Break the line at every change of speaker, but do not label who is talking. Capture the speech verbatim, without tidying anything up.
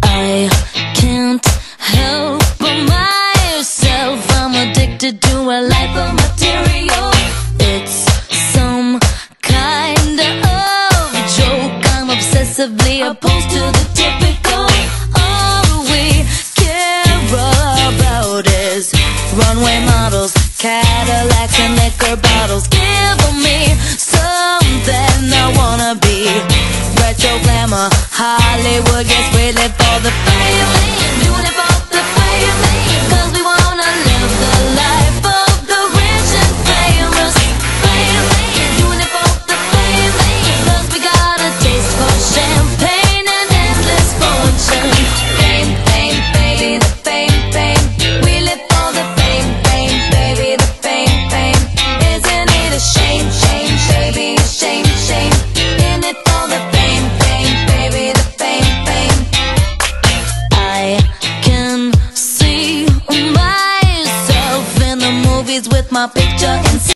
I can't help but myself. I'm addicted to a life of material. It's some kind of joke. I'm obsessively opposed to the typical. All we care about is runway models, Cadillacs and liquor bottles. Give me something I wanna be. Retro glamour, Hollywood, yes, we live for the fame. Doing it for the fame, cause we wanna live the life of the rich and famous. Fame, doing it for the fame, cause we got a taste for champagne and endless fortune. Fame, fame, baby, the fame, fame. We live for the fame, fame, baby, the fame, fame. Isn't it a shame, shame, baby, shame, shame. In it for the fame, fame, baby, the fame, fame. I can see myself in the movies with my picture in